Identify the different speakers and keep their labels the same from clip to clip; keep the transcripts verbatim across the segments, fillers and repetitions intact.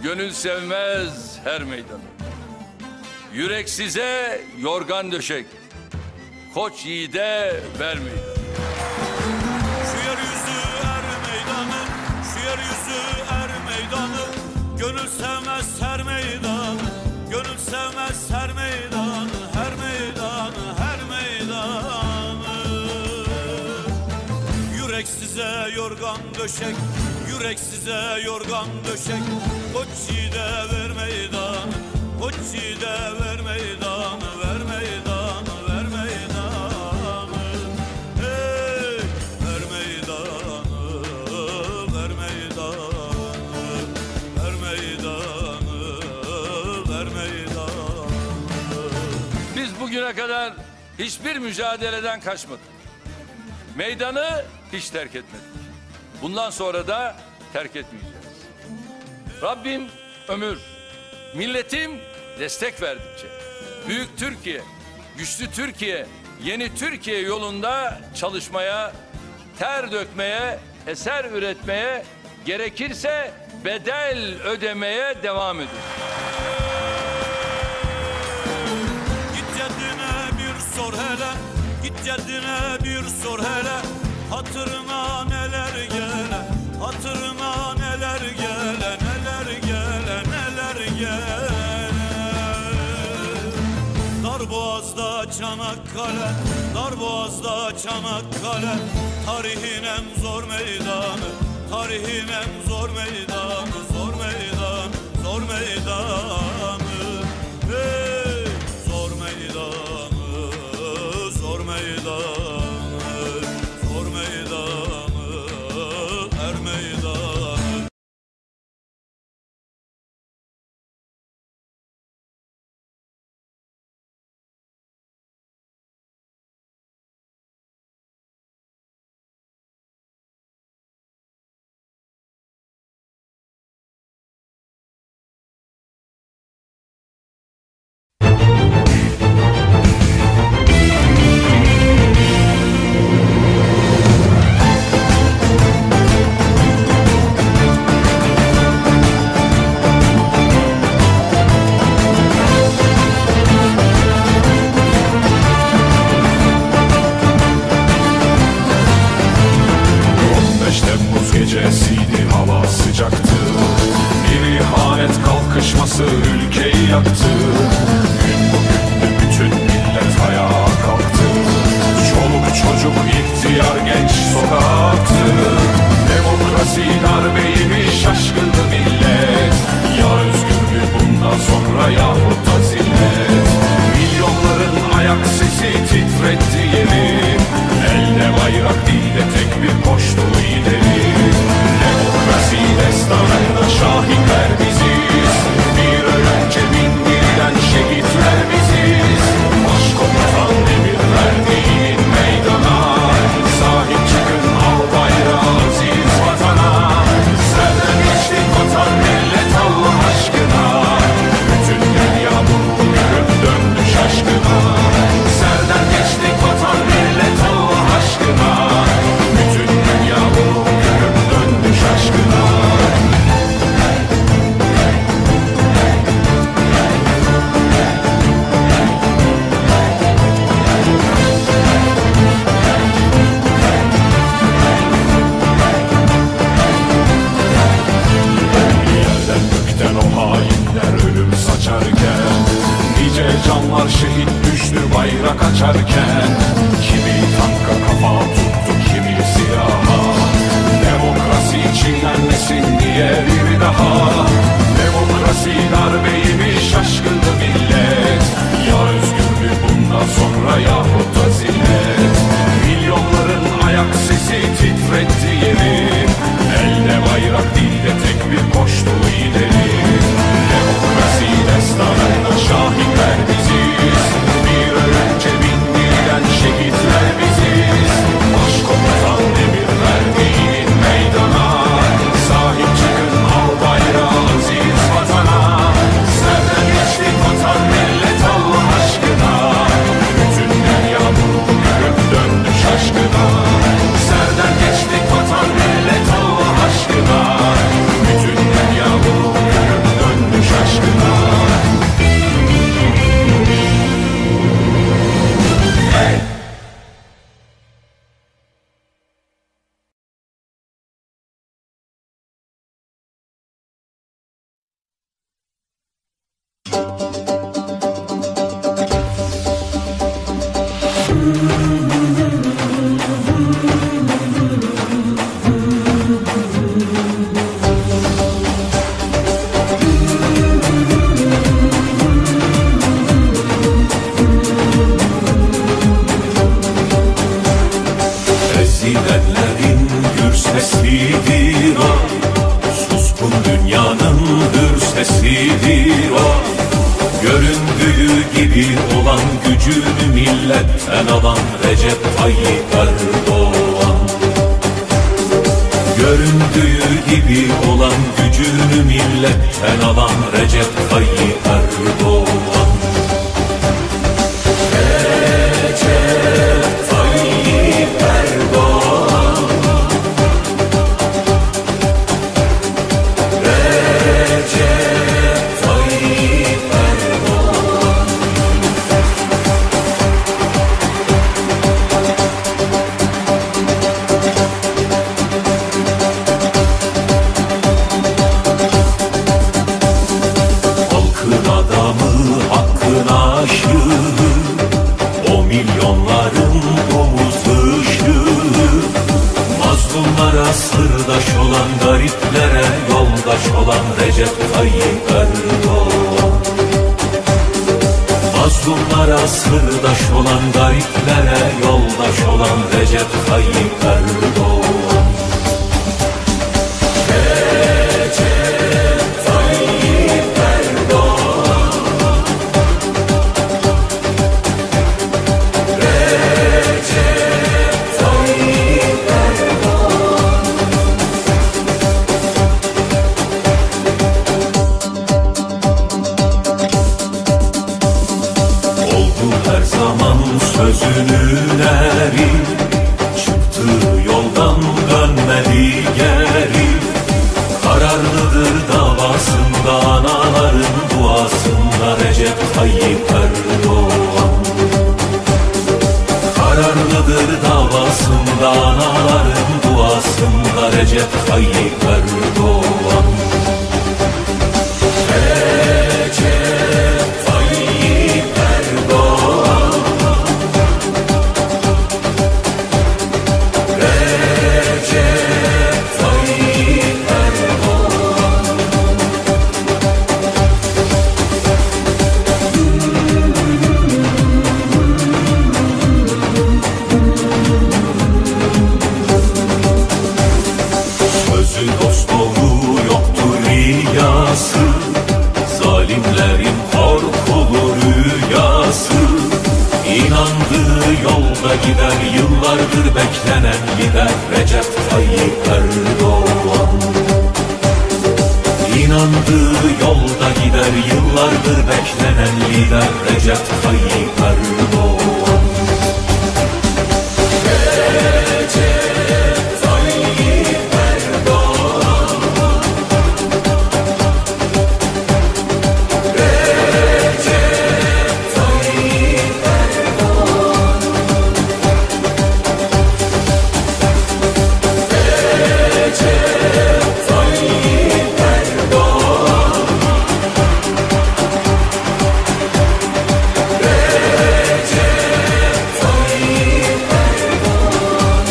Speaker 1: Gönül sevmez her meydanı. Yürek size yorgan döşek, koç yiğide ver meydanı.
Speaker 2: Şu yeryüzü er meydanı, şu yeryüzü er meydanı. Gönül sevmez her meydanı, gönül sevmez her meydanı, her meydanı, her meydanı. Yürek size yorgan döşek, yürek size yorgan döşek. Koç yiğide ver meydanı, koç yiğide ver meydanı, ver meydanı, ver meydanı. Hey, ver meydanı, ver meydanı, ver meydanı, ver meydanı.
Speaker 1: Biz bugüne kadar hiçbir mücadeleden kaçmadık. Meydanı hiç terk etmedik. Bundan sonra da terk etmeyeceğiz. Rabbim ömür, milletim destek verdikçe büyük Türkiye, güçlü Türkiye, yeni Türkiye yolunda çalışmaya, ter dökmeye, eser üretmeye, gerekirse bedel ödemeye devam edin.
Speaker 2: Git ceddine bir sor hele, git ceddine bir sor hele. Hatırına neler gele, hatırına neler gele, neler gele, neler gele. Darboğaz'da Çanakkale, Darboğaz'da Çanakkale. Tarihin en zor meydanı, tarihin en zor meydanı, zor meydan, zor meydanı. Hey, zor meydanı, zor meydanı.
Speaker 3: Gecesiydi, hava sıcaktı. Bir ihanet kalkışması ülkeyi yaktı. Gün bugündü, bütün millet ayağa kalktı. Çoluk çocuk, ihtiyar, genç sokaktı. Demokrasi darbeyi bir şaşkındı millet. Ya özgürlük bundan sonra yahut da zillet. Milyonların ayak sesi titretti yeri. Elde bayrak, dilde tek bir koştu lideri. Demokrasi destanında şahitler biziz. Bir önce bin birden şehitler biziz. Başkomutan emir verdiğin meydana. Sahip çıkın, al bayrağı aziz vatana. Serden geçtik vatan millet Allah aşkına. Bütün dünya mutlu görüp döndü şaşkına. Serden geçtik vatan millet Allah aşkına. Bütün dünya mutlu görüp döndü şaşkına. Yerden gökten o hainler ölüm saçarken, nice canlar şehit düştü bayrak açarken. Kimi tanka kafa tuttu, kimi silaha. Demokrasi çiğnenmesin diye bir daha. Demokrasi darbeyi bir şaşkındı millet. Ya özgürlük bundan sonra yahut da zillet. Milyonların ayak sesi titretti yeri. Elde bayrak, dilde tek bir koştu lideri. Demokrasi destanında şahitler biziz. Bir önce bin birden şehitler biziz. Başkomutan emir verdiğin meydana. Sahip çıkın, al bayrağı aziz vatana. Serden geçtik vatan millet Allah aşkına. Bütün dünya mutlu görüp döndü şaşkına. Serden geçtik vatan millet Allah aşkına. Bütün dünya Vatanın hür sesidir o. Göründüğü gibi olan gücünü milletten alan Recep Tayyip Erdoğan. Göründüğü gibi olan gücünü milletten alan Recep Tayyip Erdoğan. Recep Tayyip Erdoğan. Recep Tayyip Erdoğan. Halkın adamı, hakkın aşığı, o milyonların omuz ışığı. Mazlumlara sırdaş olan, gariplere yoldaş olan Recep Tayyip Erdoğan. Mazlumlara sırdaş olan, gariplere yoldaş olan Recep Tayyip Erdoğan. Recep Tayyip Erdoğan. Recep Tayyip Erdoğan. Oldu her zaman sözünün eri, çıktığı yoldan dönmedi geri. Kararlıdır davasında, anaların duasında Recep Tayyip Erdoğan. Kararlıdır davasında, anaların duasında Recep Tayyip Erdoğan. Recep Tayyip Erdoğan. Recep Tayyip Erdoğan. Sözü dost doğru yoktur riyası, zalimlerin korkulu rüyası. İnandığı yolda gider, yıllardır beklenen lider Recep Tayyip Erdoğan. İnandığı yolda gider, yıllardır beklenen lider Recep Tayyip Erdoğan. Recep Tayyip Erdoğan. Recep Tayyip Erdoğan. Recep Tayyip Erdoğan. Recep Tayyip Erdoğan.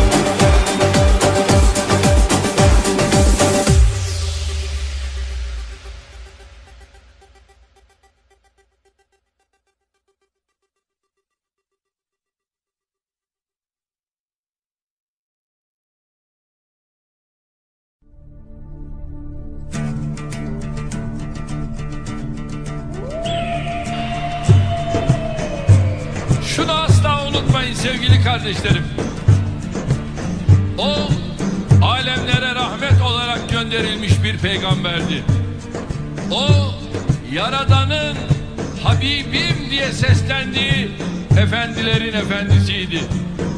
Speaker 1: Şunu asla unutmayın sevgili kardeşlerim. O alemlere rahmet olarak gönderilmiş bir peygamberdi. O Yaradan'ın Habibim diye seslendiği efendilerin efendisiydi.